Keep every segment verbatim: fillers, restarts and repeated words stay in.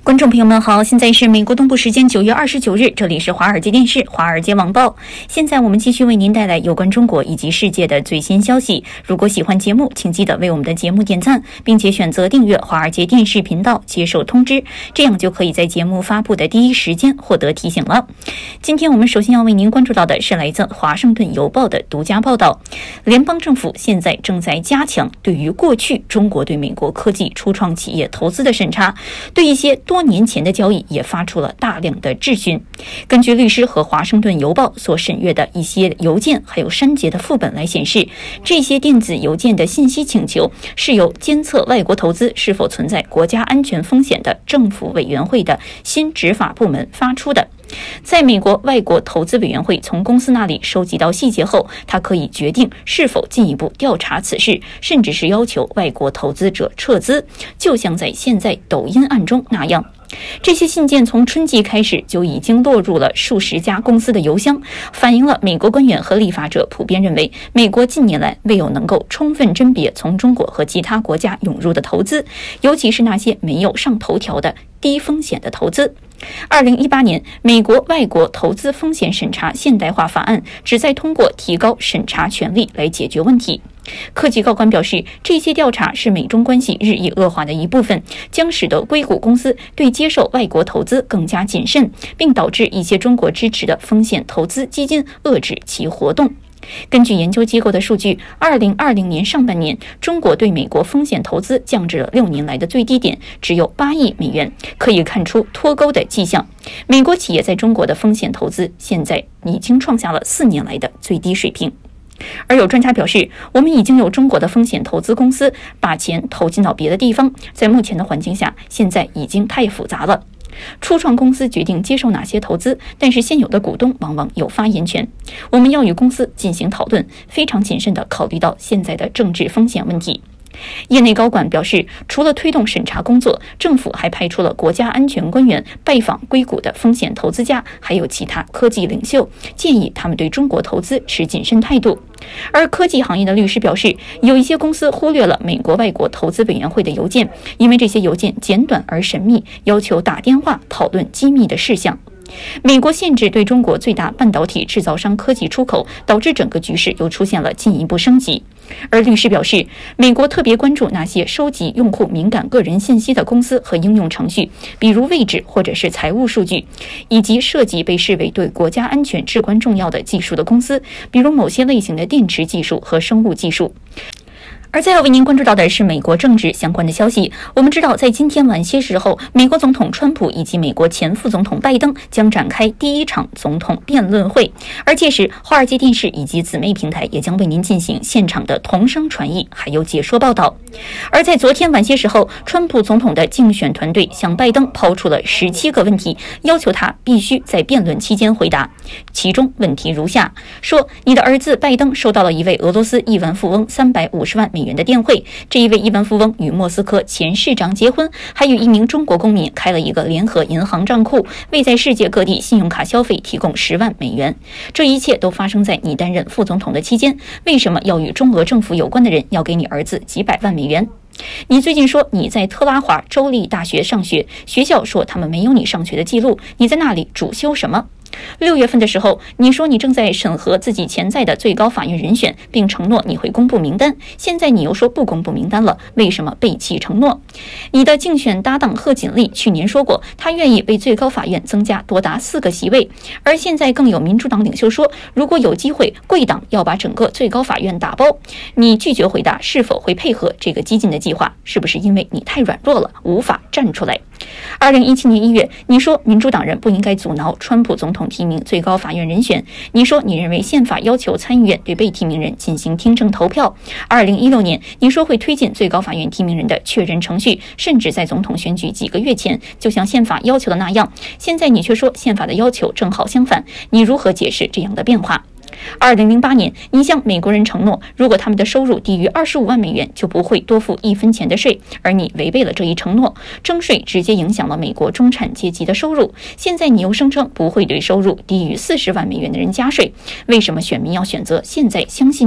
观众朋友们好，现在是美国东部时间九月二十九日，这里是华尔街电视华尔街网报。现在我们继续为您带来有关中国以及世界的最新消息。如果喜欢节目，请记得为我们的节目点赞，并且选择订阅华尔街电视频道，接受通知，这样就可以在节目发布的第一时间获得提醒了。今天我们首先要为您关注到的是来自华盛顿邮报的独家报道，联邦政府现在正在加强对于过去中国对美国科技初创企业投资的审查，对一些多年前的交易也发出了大量的质询。根据律师和华盛顿邮报所审阅的一些邮件还有删节的副本来显示，这些电子邮件的信息请求是由监测外国投资是否存在国家安全风险的政府委员会的新执法部门发出的。在美国外国投资委员会从公司那里收集到细节后，他可以决定是否进一步调查此事，甚至是要求外国投资者撤资，就像在现在抖音案中那样。这些信件从春季开始就已经落入了数十家公司的邮箱，反映了美国官员和立法者普遍认为，美国近年来未有能够充分甄别从中国和其他国家涌入的投资，尤其是那些没有上头条的低风险的投资。二零一八年，美国外国投资风险审查现代化法案旨在通过提高审查权力来解决问题。科技高官表示，这些调查是美中关系日益恶化的一部分，将使得硅谷公司对接受外国投资更加谨慎，并导致一些中国支持的风险投资基金遏制其活动。根据研究机构的数据，二零二零年上半年，中国对美国风险投资降至了六年来的最低点，只有八亿美元，可以看出脱钩的迹象。美国企业在中国的风险投资现在已经创下了四年来的最低水平。而有专家表示，我们已经有中国的风险投资公司把钱投进到别的地方，在目前的环境下，现在已经太复杂了。初创公司决定接受哪些投资，但是现有的股东往往有发言权。我们要与公司进行讨论，非常谨慎地考虑到现在的政治风险问题。业内高管表示，除了推动审查工作，政府还派出了国家安全官员拜访硅谷的风险投资家，还有其他科技领袖，建议他们对中国投资持谨慎态度。而科技行业的律师表示，有一些公司忽略了美国外国投资委员会的邮件，因为这些邮件简短而神秘，要求打电话讨论机密的事项。美国限制对中国最大半导体制造商科技出口，导致整个局势又出现了进一步升级。而律师表示，美国特别关注那些收集用户敏感个人信息的公司和应用程序，比如位置或者是财务数据，以及涉及被视为对国家安全至关重要的技术的公司，比如某些类型的电池技术和生物技术。而再要为您关注到的是美国政治相关的消息。我们知道，在今天晚些时候，美国总统川普以及美国前副总统拜登将展开第一场总统辩论会，而届时华尔街电视以及姊妹平台也将为您进行现场的同声传译还有解说报道。而在昨天晚些时候，川普总统的竞选团队向拜登抛出了十七个问题，要求他必须在辩论期间回答。其中问题如下：说你的儿子拜登收到了一位俄罗斯亿万富翁三百五十万美元的电汇，这一位亿万富翁与莫斯科前市长结婚，还有一名中国公民开了一个联合银行账户，为在世界各地信用卡消费提供十万美元。这一切都发生在你担任副总统的期间，为什么要与中俄政府有关的人要给你儿子几百万美元？你最近说你在特拉华州立大学上学，学校说他们没有你上学的记录，你在那里主修什么？六月份的时候，你说你正在审核自己潜在的最高法院人选，并承诺你会公布名单。现在你又说不公布名单了，为什么背弃承诺？你的竞选搭档贺锦丽去年说过，他愿意为最高法院增加多达四个席位，而现在更有民主党领袖说，如果有机会，贵党要把整个最高法院打包。你拒绝回答是否会配合这个激进的计划，是不是因为你太软弱了，无法站出来？二零一七年一月，你说民主党人不应该阻挠川普总统提名最高法院人选。你说你认为宪法要求参议院对被提名人进行听证投票。二零一六年，你说会推进最高法院提名人的确认程序，甚至在总统选举几个月前，就像宪法要求的那样。现在你却说宪法的要求正好相反，你如何解释这样的变化？二零零八年，你向美国人承诺，如果他们的收入低于二十五万美元，就不会多付一分钱的税，而你违背了这一承诺，征税直接影响了美国中产阶级的收入。现在你又声称不会对收入低于四十万美元的人加税，为什么选民要选择现在相信你？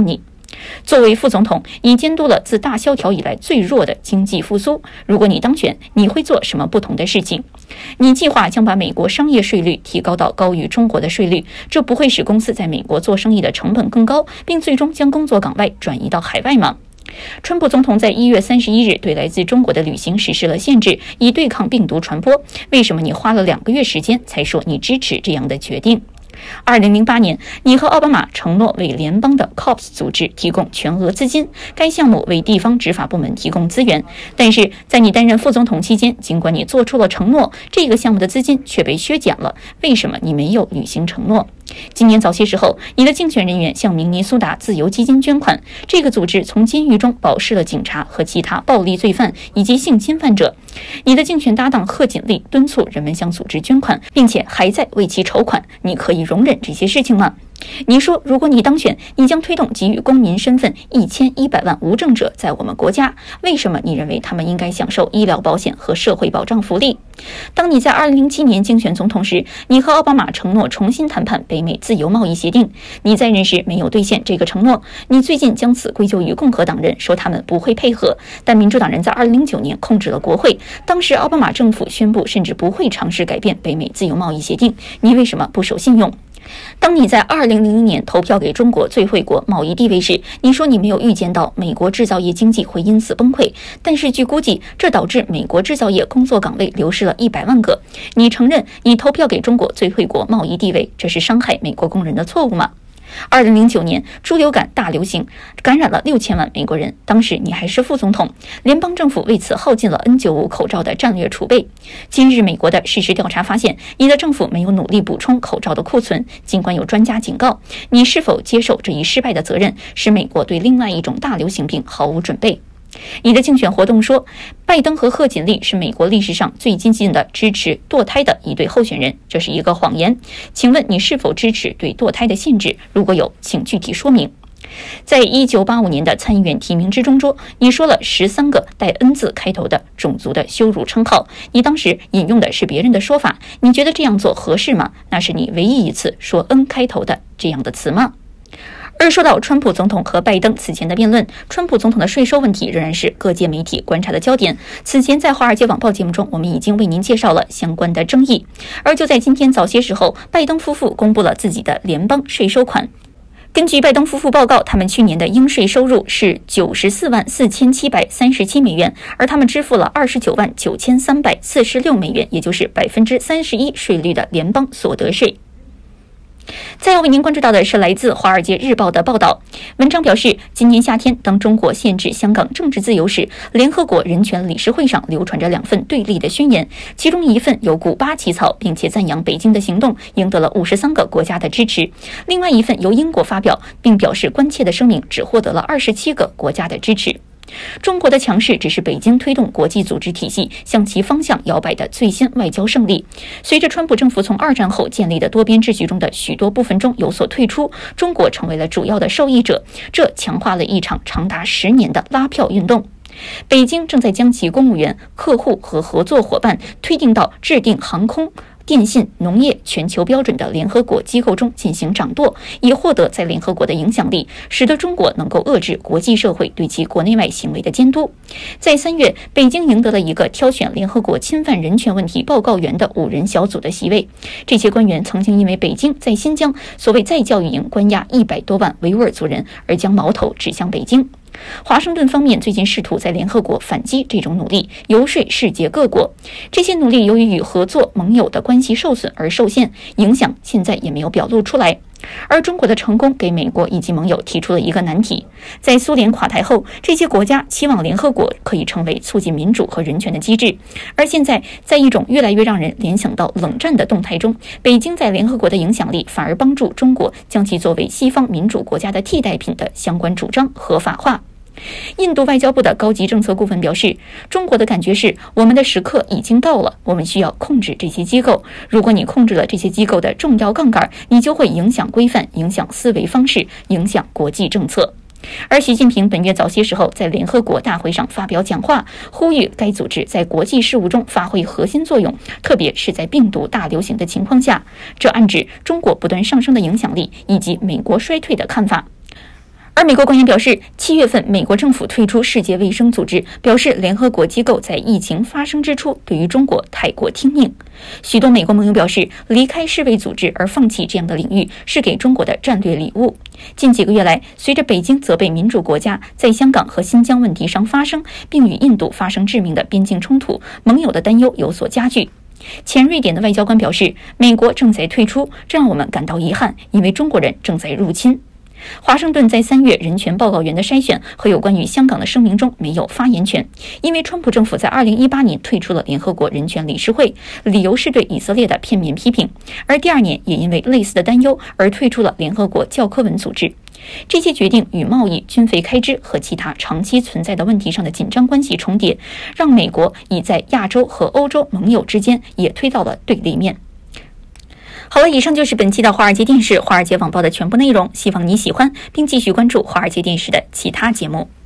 作为副总统，你监督了自大萧条以来最弱的经济复苏。如果你当选，你会做什么不同的事情？你计划将把美国商业税率提高到高于中国的税率，这不会使公司在美国做生意的成本更高，并最终将工作岗位转移到海外吗？川普总统在一月三十一日对来自中国的旅行实施了限制，以对抗病毒传播。为什么你花了两个月时间才说你支持这样的决定？二零零八年，你和奥巴马承诺为联邦的 C O P S 组织提供全额资金，该项目为地方执法部门提供资源。但是在你担任副总统期间，尽管你做出了承诺，这个项目的资金却被削减了。为什么你没有履行承诺？今年早些时候，你的竞选人员向明尼苏达自由基金捐款，这个组织从监狱中保释了警察和其他暴力罪犯以及性侵犯者。你的竞选搭档贺锦丽敦促人们向组织捐款，并且还在为其筹款。你可以容忍这些事情吗？你说，如果你当选，你将推动给予公民身份一千一百万无证者在我们国家。为什么你认为他们应该享受医疗保险和社会保障福利？当你在二零零七年竞选总统时，你和奥巴马承诺重新谈判北美自由贸易协定，你在任时没有兑现这个承诺。你最近将此归咎于共和党人，说他们不会配合，但民主党人在二零零九年控制了国会，当时奥巴马政府宣布甚至不会尝试改变北美自由贸易协定。你为什么不守信用？当你在二零零零年投票给中国最惠国贸易地位时，你说你没有预见到美国制造业经济会因此崩溃，但是据估计，这导致美国制造业工作岗位流失了一百万个。你承认你投票给中国最惠国贸易地位，这是伤害美国工人的错误吗？二零零九年，猪流感大流行，感染了六千万美国人。当时你还是副总统，联邦政府为此耗尽了 N 九十五 口罩的战略储备。今日美国的事实调查发现，你的政府没有努力补充口罩的库存，尽管有专家警告。你是否接受这一失败的责任，使美国对另外一种大流行病毫无准备？你的竞选活动说，拜登和贺锦丽是美国历史上最激进的支持堕胎的一对候选人，这是一个谎言。请问你是否支持对堕胎的限制？如果有，请具体说明。在一九八五年的参议院提名之中说，你说了十三个带 N 字开头的种族的羞辱称号，你当时引用的是别人的说法，你觉得这样做合适吗？那是你唯一一次说 N 开头的这样的词吗？而说到川普总统和拜登此前的辩论，川普总统的税收问题仍然是各界媒体观察的焦点。此前在《华尔街网报》节目中，我们已经为您介绍了相关的争议。而就在今天早些时候，拜登夫妇公布了自己的联邦税收款。根据拜登夫妇报告，他们去年的应税收入是九十四万四千七百三十七美元，而他们支付了二十九万九千三百四十六美元，也就是百分之三十一税率的联邦所得税。再要为您关注到的是来自《华尔街日报》的报道，文章表示，今年夏天，当中国限制香港政治自由时，联合国人权理事会上流传着两份对立的宣言，其中一份由古巴起草，并且赞扬北京的行动，赢得了五十三个国家的支持；另外一份由英国发表，并表示关切的声明，只获得了二十七个国家的支持。中国的强势只是北京推动国际组织体系向其方向摇摆的最新外交胜利。随着川普政府从二战后建立的多边秩序中的许多部分中有所退出，中国成为了主要的受益者，这强化了一场长达十年的拉票运动。北京正在将其公务员、客户和合作伙伴推进到制定航空、电信、农业全球标准的联合国机构中进行掌舵，以获得在联合国的影响力，使得中国能够遏制国际社会对其国内外行为的监督。在三月，北京赢得了一个挑选联合国侵犯人权问题报告员的五人小组的席位。这些官员曾经因为北京在新疆所谓再教育营关押一百多万维吾尔族人而将矛头指向北京。华盛顿方面最近试图在联合国反击这种努力，游说世界各国。这些努力由于与合作盟友的关系受损而受限，影响现在也没有表露出来。而中国的成功给美国以及盟友提出了一个难题，在苏联垮台后，这些国家期望联合国可以成为促进民主和人权的机制，而现在在一种越来越让人联想到冷战的动态中，北京在联合国的影响力反而帮助中国将其作为西方民主国家的替代品的相关主张合法化。印度外交部的高级政策顾问表示，中国的感觉是我们的时刻已经到了，我们需要控制这些机构。如果你控制了这些机构的重要杠杆，你就会影响规范，影响思维方式，影响国际政策。而习近平本月早些时候在联合国大会上发表讲话，呼吁该组织在国际事务中发挥核心作用，特别是在病毒大流行的情况下。这暗指中国不断上升的影响力以及美国衰退的看法。 而美国官员表示，七月份美国政府退出世界卫生组织，表示联合国机构在疫情发生之初对于中国太过听命。许多美国盟友表示，离开世卫组织而放弃这样的领域是给中国的战略礼物。近几个月来，随着北京责备民主国家在香港和新疆问题上发生，并与印度发生致命的边境冲突，盟友的担忧有所加剧。前瑞典的外交官表示，美国正在退出，这让我们感到遗憾，因为中国人正在入侵。华盛顿在三月人权报告员的筛选和有关于香港的声明中没有发言权，因为川普政府在二零一八年退出了联合国人权理事会，理由是对以色列的片面批评，而第二年也因为类似的担忧而退出了联合国教科文组织。这些决定与贸易、军费开支和其他长期存在的问题上的紧张关系重叠，让美国已在亚洲和欧洲盟友之间也推到了对立面。好了，以上就是本期的华尔街电视、华尔街网报的全部内容，希望你喜欢，并继续关注华尔街电视的其他节目。